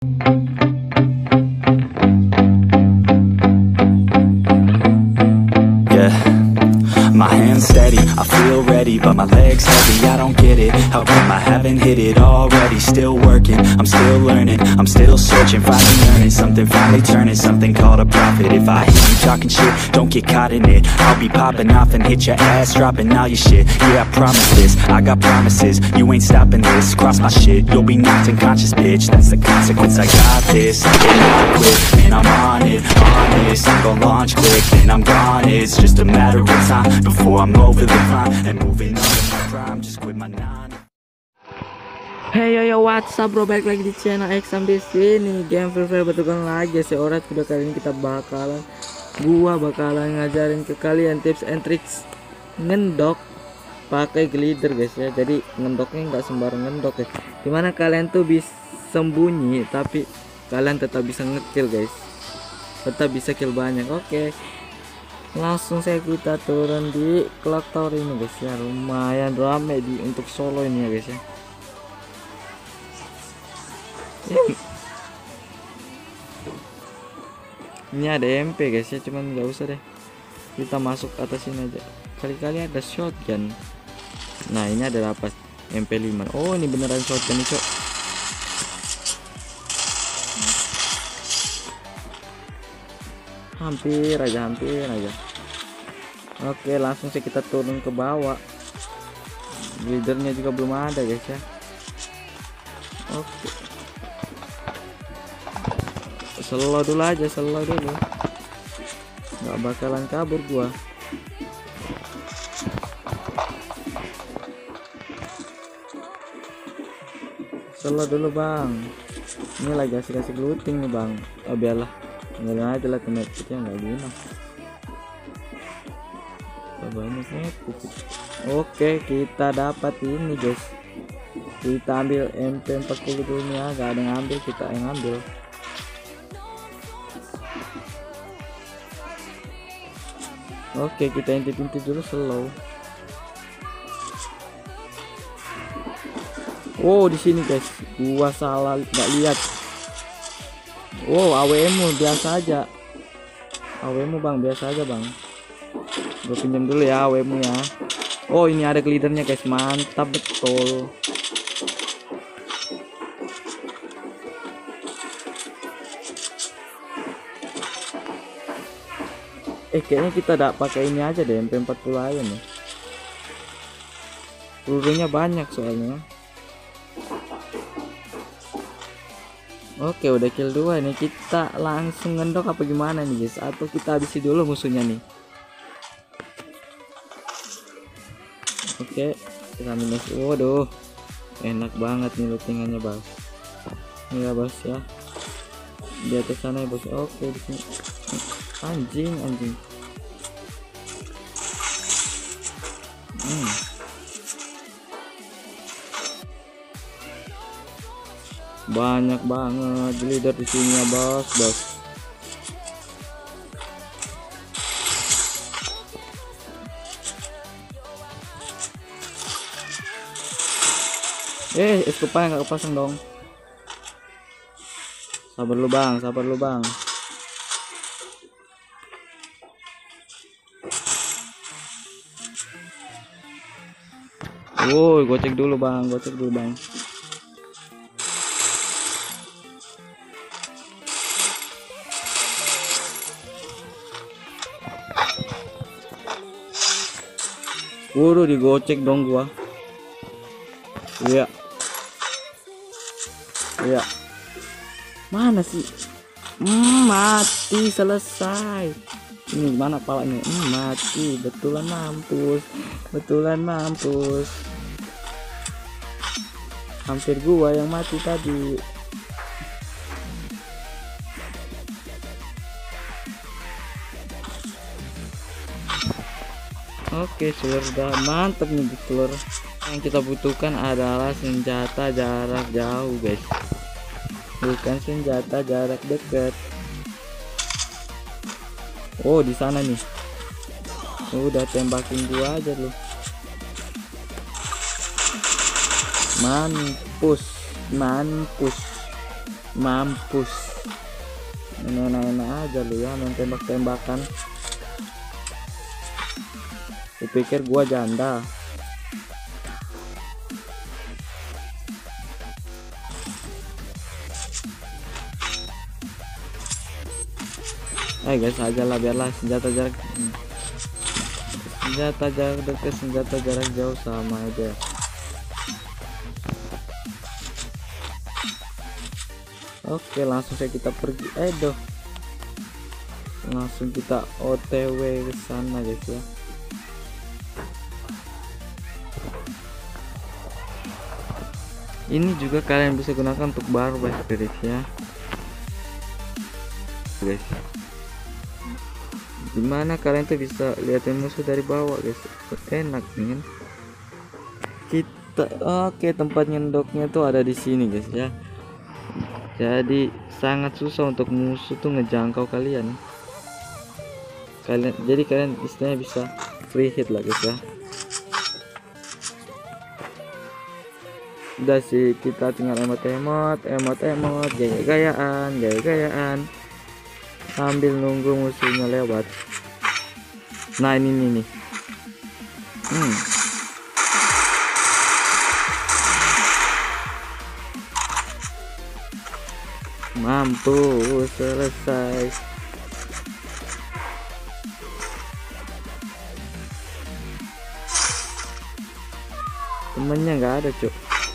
Yeah, my hands steady, I feel ready, but my legs heavy, I don't get it. How come I haven't hit it already? Still working, I'm still learning, I'm still searching, finally earning something, finally turning something called a profit. If I hear you talking shit, don't get caught in it. I'll be popping off and hit your ass, dropping all your shit. Yeah, I promise this, I got promises, you ain't stopping this. Cross my shit, you'll be knocked unconscious, bitch. That's the consequence, I got this. And I quit, and I'm on it, honest. I'm gon' launch quick, and I'm gone. It's just a matter of time before I'm over the climb and moving on to my prime. Just quit my 9. Hey yo, what's up bro, balik lagi di channel Exam di sini. Game Free Fire betulan lagi seorang. Udah kali ini gua bakalan ngajarin ke kalian tips and tricks ngendok pakai glider guys ya. Jadi ngendoknya nggak sembarang ngendok ya. Dimana kalian tuh bisa sembunyi tapi kalian tetap bisa ngekill guys. Tetap bisa kill banyak. Oke. Langsung saya kita turun di clock tower ini guys ya. Lumayan rame untuk solo ini ya guys ya. Ini ada MP guys ya, cuman nggak usah deh, kita masuk atas ini aja. Kali-kali ada shotgun. Nah ini ada apa? MP5. Oh ini beneran shotgun nih cok. Hampir aja. Oke langsung sih kita turun ke bawah. Leadernya juga belum ada guys ya. Oke, slow dulu aja, nggak bakalan kabur gua. Slow dulu bang, ini lagi asik-asik looting nih bang. Oh biarlah, tinggalin aja lah, temen kita nggak guna. Banyak. Oke kita dapat ini guys, kita ambil MP40 dulu ya. Gak ada yang ngambil, kita yang ngambil. Oke kita intip-intip dulu slow. Oh di sini guys, gua salah nggak lihat. Oh AWM biasa aja, AWM bang biasa aja bang. Gue pinjam dulu ya AWM ya. Oh ini ada glidernya guys, mantap betul. Kayaknya kita tidak pakai ini aja deh, MP40 aja nih. Pelurunya banyak soalnya. Oke udah kill 2 nih, kita langsung ngendok apa gimana nih guys, atau kita habisi dulu musuhnya nih. Oke kita minus. Waduh enak banget nih lootingannya bos. Ini ya bos ya, di atas sana ya bos. Oke di sini. Anjing banyak banget leader di sini ya bos. Eskupa nggak kepasang dong. Sabar lu bang. Woi, gocek dulu bang. Waduh, digocek dong gua. Iya. Mana sih? Mati, selesai. Ini mana palanya? Mati, betulan mampus. Hampir gua yang mati tadi. Oke sudah mantap nih telur. Yang kita butuhkan adalah senjata jarak jauh guys, bukan senjata jarak dekat. Oh di sana nih, udah tembakin gua aja lu. Mampus. Mampus, enak-enak aja lu ya main tembak-tembakan. Kupikir gua janda. Guys, aja lah, biarlah senjata jarak dekat, senjata jarak jauh sama aja. Oke, langsung saja kita pergi. Langsung kita OTW ke sana guys ya. Ini juga kalian bisa gunakan untuk barbar guys ya. Guys, dimana kalian tuh bisa liatin musuh dari bawah guys, enak nih kan. Kita tempat nyendoknya tuh ada di sini guys ya. Jadi sangat susah untuk musuh tuh ngejangkau kalian. Jadi kalian istilahnya bisa free hit lah guys ya. Udah sih, kita tinggal emot gaya-gayaan sambil nunggu musuhnya lewat. Nah ini nih. Mampus, selesai. Temennya nggak ada cuk.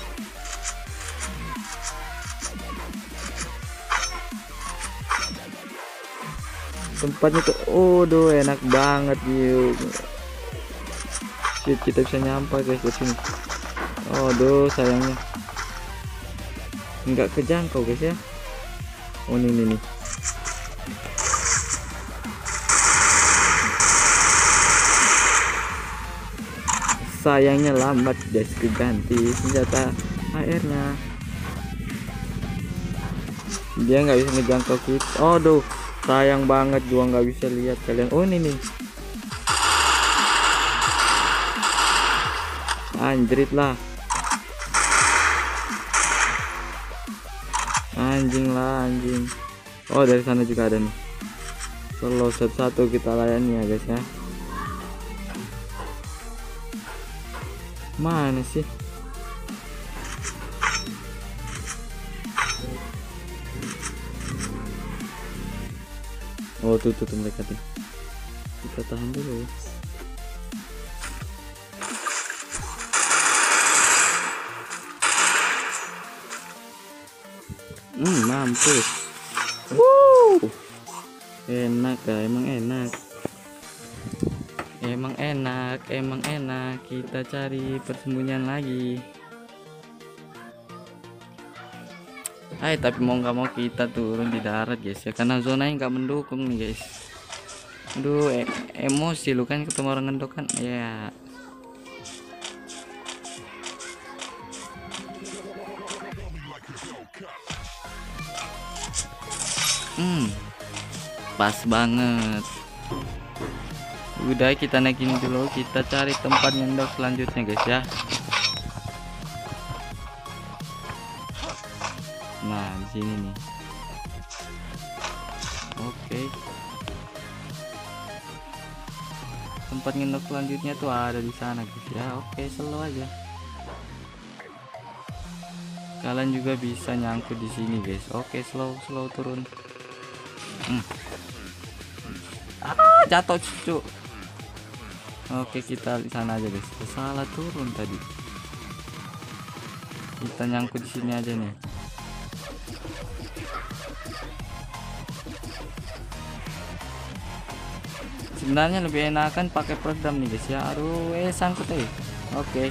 Tempatnya tuh enak banget yuk. Shit, kita bisa nyampe guys ke sini. Sayangnya nggak kejangkau guys ya. Ini nih. Sayangnya lambat guys, keganti senjata airnya. Dia nggak bisa ngejangkau kita. Sayang banget, gua nggak bisa lihat kalian. Ini nih. Anjrit lah. Anjing. Dari sana juga ada nih. Solo satu-satu kita layani ya guys ya. Mana sih? Tuh mereka tuh. Kita tahan dulu. Mampus. Enak ya, emang enak. Kita cari persembunyian lagi. Tapi mau nggak mau kita turun di darat guys ya, karena zonanya nggak mendukung nih guys. Emosi lu kan ketemu orang ngendok kan ya. Pas banget. Udah, kita naikin dulu, kita cari tempat ngendok selanjutnya guys ya. Nah di sini nih. Oke. Tempat ngendok selanjutnya tuh ada di sana guys ya. Oke, slow aja. Kalian juga bisa nyangkut di sini guys. Oke, slow turun. Jatuh cucu. Oke, kita di sana aja guys. Salah turun tadi. Kita nyangkut di sini aja nih. Sebenarnya lebih enakan pakai peredam nih guys ya. Sangkut Oke.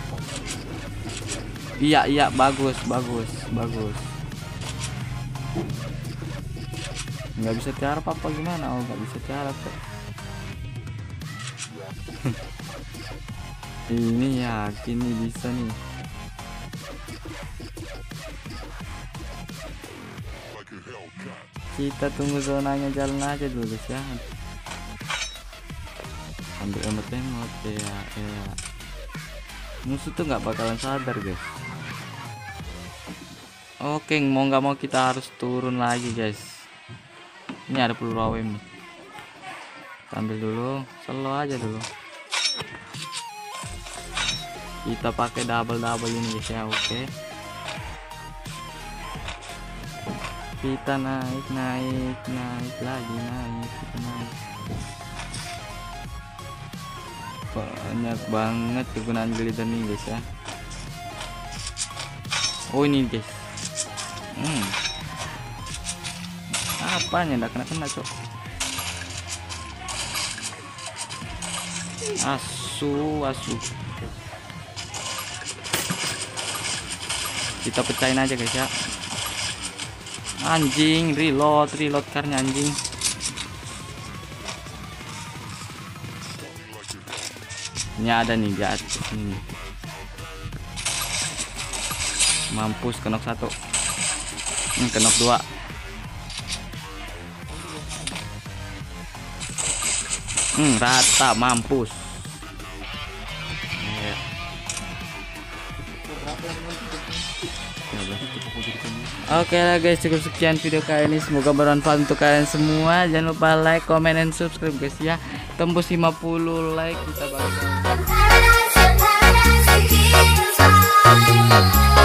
Iya, bagus. Nggak bisa tiarap apa gimana? Nggak bisa tiarap kok. Ini yakin nih bisa nih. Kita tunggu zonanya jalan aja dulu guys ya. Ambil emot ya. Musuh tuh nggak bakalan sadar guys. Oke, mau nggak mau kita harus turun lagi guys. Ini ada peluru AWM nih. Ambil dulu, slow aja dulu. Kita pakai double ini guys ya. Oke, kita naik lagi, kita naik. Banyak banget kegunaan glider nih guys ya. Oh ini guys, apanya nggak kena cok. Asu kita pecahin aja guys ya. Anjing, reload karnya anjing. Ini ada nih di atas ini. Mampus, kenok 1, kenok 2. Rata, mampus. Oke lah guys, cukup sekian video kali ini, semoga bermanfaat untuk kalian semua. Jangan lupa like, comment, dan subscribe guys ya. Tembus 50 like kita bakal